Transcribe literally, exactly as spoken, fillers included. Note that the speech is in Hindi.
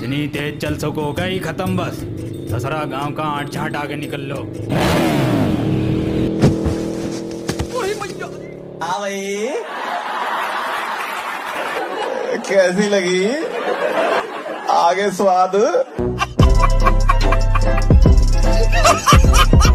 जितनी तेज चल सको गई खत्म बस। ससरा गांव का आठ छाट आगे निकल लो। हाँ भाई, कैसी लगी आगे स्वाद?